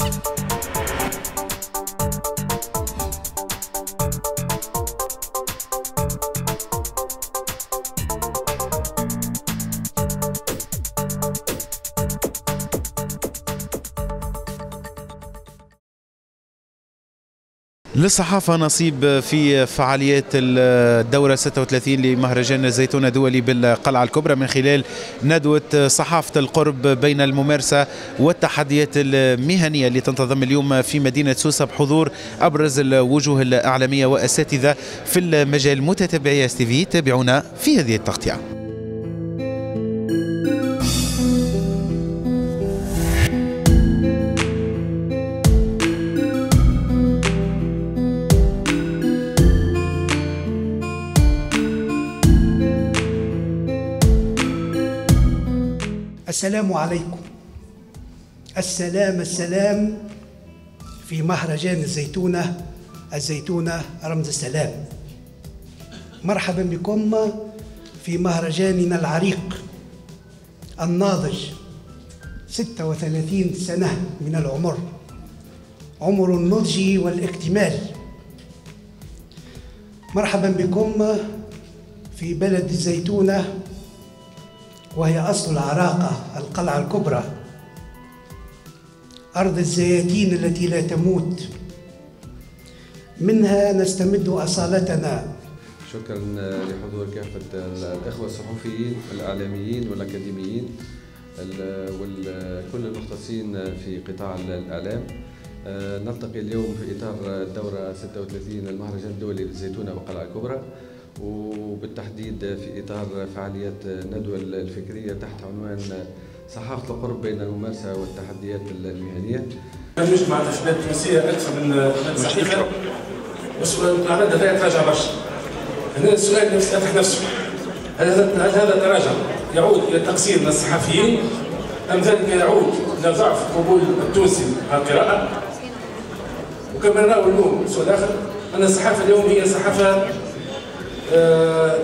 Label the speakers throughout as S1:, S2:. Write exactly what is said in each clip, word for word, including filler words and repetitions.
S1: للصحافة نصيب في فعاليات الدورة ستة وثلاثين لمهرجان الزيتونة الدولي بالقلعة الكبرى من خلال ندوة صحافة القرب بين الممارسة والتحديات المهنية اللي تنتظم اليوم في مدينة سوسة بحضور أبرز الوجوه الإعلامية وأساتذة في المجال. متتبعي اس تي في تابعونا في هذه التغطية.
S2: السلام عليكم. السلام السلام في مهرجان الزيتونة، الزيتونة رمز السلام. مرحبا بكم في مهرجاننا العريق الناضج، ستة وثلاثين سنة من العمر، عمر النضج والاكتمال. مرحبا بكم في بلد الزيتونة، وهي أصل العراقة، القلعة الكبرى، أرض الزياتين التي لا تموت، منها نستمد أصالتنا.
S3: شكرا لحضور كافة الإخوة الصحفيين والإعلاميين والأكاديميين وكل المختصين في قطاع الإعلام. نلتقي اليوم في إطار الدورة ستة وثلاثين المهرجان الدولي للزيتونة والقلعة الكبرى، وبالتحديد في إطار فعاليات الندوة الفكرية تحت عنوان صحافة القرب بين الممارسة والتحديات المهنية.
S4: نجد مع الشباب التونسية أكثر من صحيفة، والسؤال هذا تراجع برشا. هنا السؤال نفسه يطرح نفسه، هل هذا هل هذا التراجع يعود إلى تقصير من الصحفيين، أم ذلك يعود إلى ضعف قبول التونسي على القراءة؟ وكما نرى اليوم سؤال آخر، أن الصحافة اليوم هي صحافة آه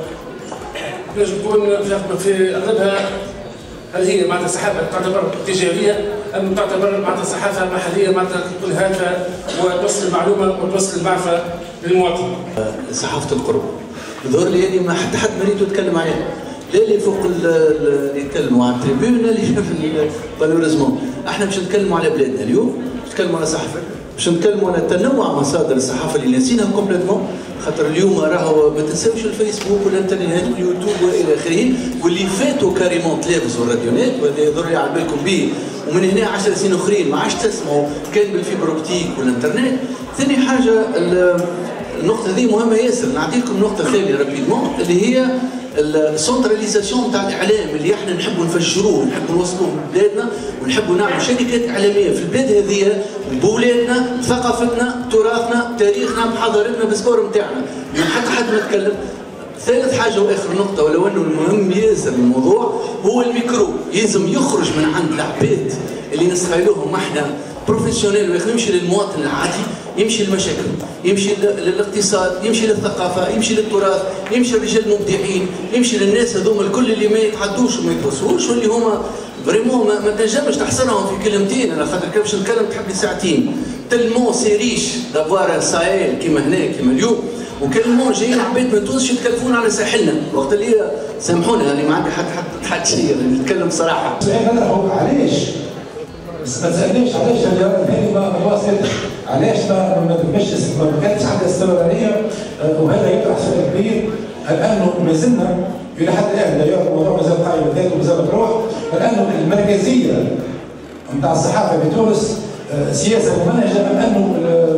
S4: نجم تكون في اغلبها، هل هي معناتها صحافه تعتبر تجاريه ام تعتبر معناتها صحافه محليه معناتها تكون هادفه وتوصل المعلومه وتوصل المعرفه للمواطن؟
S5: صحافه القرب ظهر لي يعني ما حتى حد مريت يتكلم عليها، لا اللي فوق اللي يتكلموا على التريبيون اللي في مالوريزمون. احنا باش نتكلموا على بلادنا اليوم، باش نتكلموا على صحافه، باش نتكلموا على تنوع مصادر الصحافه اللي ناسينها كومبليتمون، خاطر اليوم راهو ما تنساوش الفيسبوك والانترنت واليوتيوب والى اخره، واللي فاتوا كاريمون تلفز والراديونات، وهذا يضر لي على بالكم به. ومن هنا عشر سنين اخرين ما عادش تسمعوا كان بالفيبر اوبتيك والانترنت. ثاني حاجه النقطه هذه مهمه ياسر، نعطيكم نقطه ثانيه رابيدمون اللي هي السنتراليزاسيون تاع الاعلام اللي احنا نحبوا نفجروه، نحبوا نوصلوه لبلادنا، ونحبوا نعملوا شركات اعلاميه في البلاد هذه بولادنا، ثقافتنا، تراثنا، تاريخنا، بحضارتنا، بالسبور نتاعنا. اليوم حتى حد ما تكلم. ثالث حاجه واخر نقطه، ولو انه المهم ياسر الموضوع هو الميكرو، يلزم يخرج من عند العباد اللي نستغلوهم احنا بروفيسيونيل، ويمشي للمواطن العادي، يمشي للمشاكل، يمشي للاقتصاد، يمشي للثقافه، يمشي للتراث، يمشي للرجال المبدعين، يمشي للناس هذوما الكل اللي ما يتحدوش وما يتوصلوش، واللي هما فريمون ما, ما تنجمش تحصرهم في كلمتين. انا خاطر كي باش نتكلم تحب لي ساعتين. تلمون سي ريش دافوار سايل كيما هنا كيما اليوم، وكلمون جايين عباد ما تونسش يتكلفون على ساحلنا، وقت اللي سامحوني انا ما عندي حد حد حد شيء نتكلم بصراحه.
S6: السؤال هذا هو علاش؟ ما تسالنيش علاش هذه ما واصل، علاش ما تمشيش ما كانتش عندها استمراريه، وهذا يطرح سؤال كبير. الان ما زلنا الى حد الان لا يعرف الموضوع مازال قائم ومازال مازال مطروح. الان المركزيه نتاع الصحافه في تونس سياسه ممنهجه، ام انه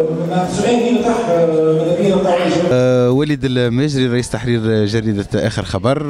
S6: سؤالي يطرح ماذا بينا نطرح.
S1: وليد المجري رئيس تحرير جريده اخر خبر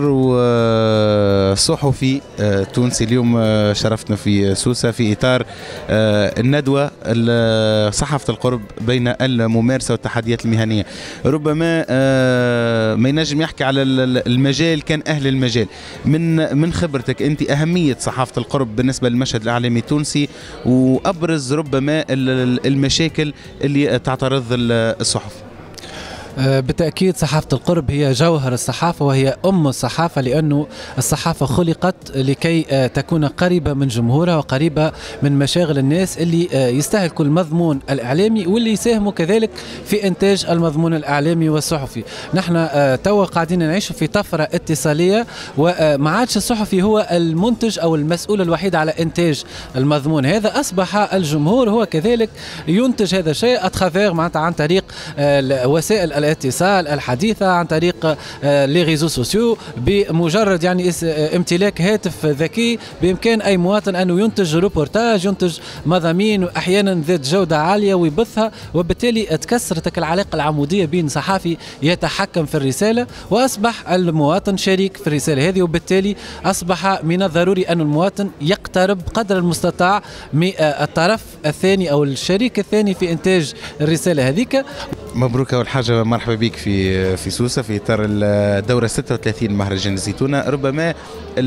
S1: وصحفي تونسي، اليوم شرفتنا في سوسه في اطار الندوه صحافه القرب بين الممارسه والتحديات المهنيه. ربما ما ينجم يحكي على المجال كان اهل المجال. من من خبرتك انت اهميه صحافه القرب بالنسبه للمشهد الاعلامي التونسي، وابرز ربما المشاكل اللي تعترض الصحف.
S7: بالتأكيد صحافة القرب هي جوهر الصحافة وهي أم الصحافة، لأنه الصحافة خلقت لكي تكون قريبة من جمهورها وقريبة من مشاغل الناس اللي يستهلكوا المضمون الإعلامي واللي يساهموا كذلك في إنتاج المضمون الإعلامي والصحفي. نحن توا قاعدين نعيش في طفرة اتصالية، وما عادش الصحفي هو المنتج أو المسؤول الوحيد على إنتاج المضمون هذا، أصبح الجمهور هو كذلك ينتج هذا الشيء أتخافير معناتها عن طريق وسائل الاتصال الحديثة، عن طريق لي ريزو سوسيو. بمجرد يعني امتلاك هاتف ذكي بإمكان أي مواطن أنه ينتج روبورتاج، ينتج مضامين وأحيانا ذات جودة عالية ويبثها، وبالتالي تكسرت العلاقة العمودية بين صحافي يتحكم في الرسالة وأصبح المواطن شريك في الرسالة هذه، وبالتالي أصبح من الضروري أن المواطن يقترب قدر المستطاع من الطرف الثاني أو الشريك الثاني في إنتاج الرسالة هذيك.
S1: مبروك أول حاجة، مرحبا بك في في سوسة في إطار الدورة ستة وثلاثين مهرجان الزيتونة. ربما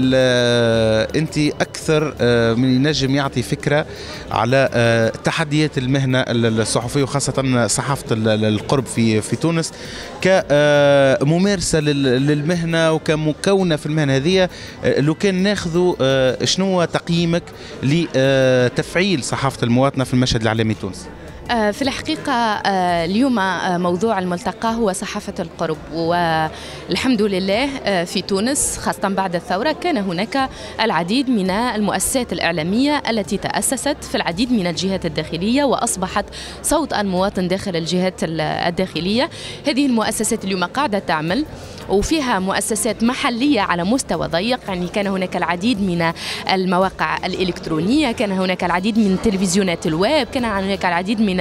S1: أنت أكثر من ينجم يعطي فكرة على تحديات المهنة الصحفية وخاصة صحافة القرب في في تونس كممارسة للمهنة وكمكونة في المهنة هذه. لو كان ناخذوا شنو تقييمك لتفعيل صحافة المواطنة في المشهد الإعلامي التونسي؟
S8: في الحقيقة اليوم موضوع الملتقى هو صحافة القرب، والحمد لله في تونس خاصة بعد الثورة كان هناك العديد من المؤسسات الإعلامية التي تأسست في العديد من الجهات الداخلية وأصبحت صوت المواطن داخل الجهات الداخلية. هذه المؤسسات اليوم قاعدة تعمل وفيها مؤسسات محلية على مستوى ضيق، يعني كان هناك العديد من المواقع الإلكترونية، كان هناك العديد من تلفزيونات الويب، كان هناك العديد من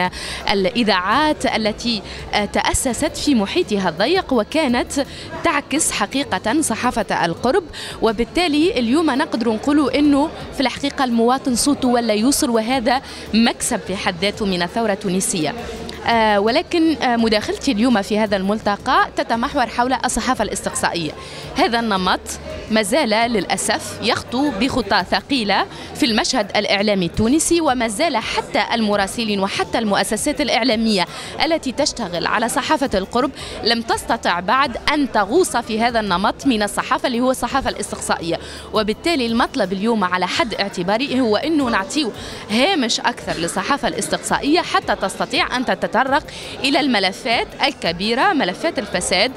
S8: الإذاعات التي تأسست في محيطها الضيق وكانت تعكس حقيقة صحافة القرب. وبالتالي اليوم نقدر نقول أنه في الحقيقة المواطن صوته ولا يوصل، وهذا مكسب في حد ذاته من الثورة التونسية. آه ولكن آه مداخلتي اليوم في هذا الملتقى تتمحور حول الصحافة الاستقصائية. هذا النمط ما زال للأسف يخطو بخطى ثقيلة في المشهد الإعلامي التونسي، وما زال حتى المراسلين وحتى المؤسسات الإعلامية التي تشتغل على صحافة القرب لم تستطع بعد أن تغوص في هذا النمط من الصحافة اللي هو الصحافة الاستقصائية. وبالتالي المطلب اليوم على حد اعتباري هو أنه نعطيه هامش أكثر للصحافة الاستقصائية حتى تستطيع أن تتطرق إلى الملفات الكبيرة، ملفات الفساد.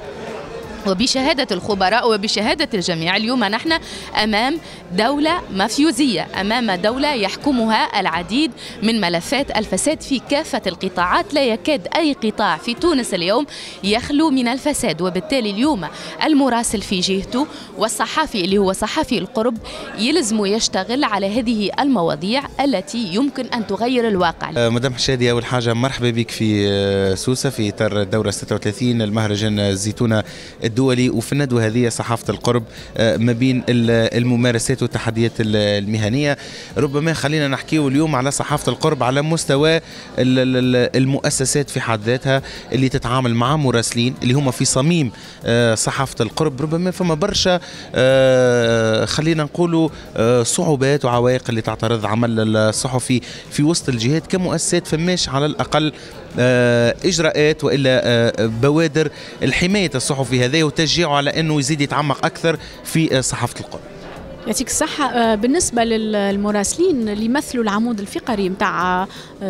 S8: وبشهادة الخبراء وبشهادة الجميع اليوم نحن أمام دولة مافيوزية، أمام دولة يحكمها العديد من ملفات الفساد في كافة القطاعات. لا يكاد أي قطاع في تونس اليوم يخلو من الفساد. وبالتالي اليوم المراسل في جهته والصحافي اللي هو صحافي القرب يلزم يشتغل على هذه المواضيع التي يمكن أن تغير الواقع.
S1: مدام حشادي، أول حاجة مرحبا بك في سوسة في إطار الدورة ستة وثلاثين المهرجان الزيتونة الدولي، وفي الندوة هذه صحافة القرب ما بين الممارسات والتحديات المهنية. ربما خلينا نحكيه اليوم على صحافة القرب على مستوى المؤسسات في حد ذاتها اللي تتعامل مع مراسلين اللي هم في صميم صحافة القرب. ربما فما برشا خلينا نقولوا صعوبات وعوائق اللي تعترض عمل الصحفي في وسط الجهات كمؤسسات، فماش على الأقل إجراءات وإلا بوادر الحماية الصحفي هذا وتشجيعه على أنه يزيد يتعمق أكثر في صحافة القرب.
S9: يعطيك الصحة. بالنسبة للمراسلين اللي يمثلوا العمود الفقري متاع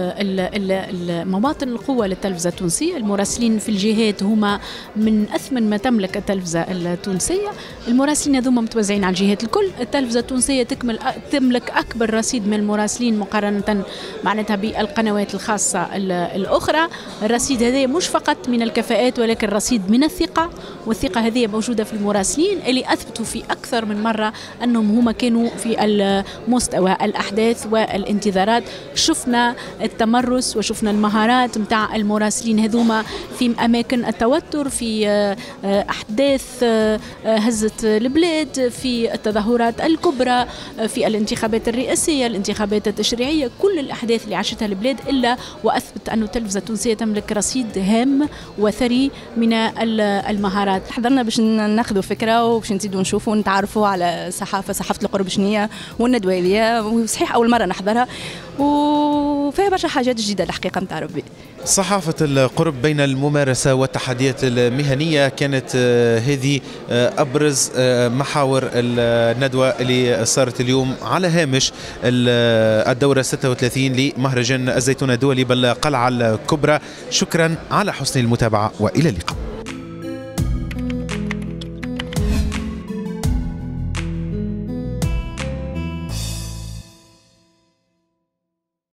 S9: مواطن القوة للتلفزة التونسية، المراسلين في الجهات هما من أثمن ما تملك التلفزة التونسية. المراسلين هذوما متوزعين على الجهات الكل. التلفزة التونسية تكمل تملك أكبر رصيد من المراسلين مقارنة معناتها بالقنوات الخاصة الأخرى. الرصيد هذا مش فقط من الكفاءات ولكن رصيد من الثقة، والثقة هذه موجودة في المراسلين اللي أثبتوا في أكثر من مرة أنهم هما كانوا في المستوى الأحداث والانتظارات. شفنا التمرس وشفنا المهارات متاع المراسلين هذوما في أماكن التوتر، في أحداث هزت البلاد، في التظاهرات الكبرى، في الانتخابات الرئاسية، الانتخابات التشريعية، كل الأحداث اللي عاشتها البلاد، إلا وأثبت أن التلفزة التونسية تملك رصيد هام وثري من المهارات.
S8: حضرنا باش ناخذوا فكرة وباش نزيدوا نشوفوا ونتعرفوا على صحافة صحافة القرب شنية والندوة هذه، وصحيح أول مرة نحضرها و
S10: وفيها برشا حاجات جديده الحقيقه نتاع ربي.
S1: صحافة القرب بين الممارسة والتحديات المهنية كانت هذه أبرز محاور الندوة اللي صارت اليوم على هامش الدورة ستة وثلاثين لمهرجان الزيتون الدولي بالقلعة الكبرى. شكرا على حسن المتابعة وإلى اللقاء.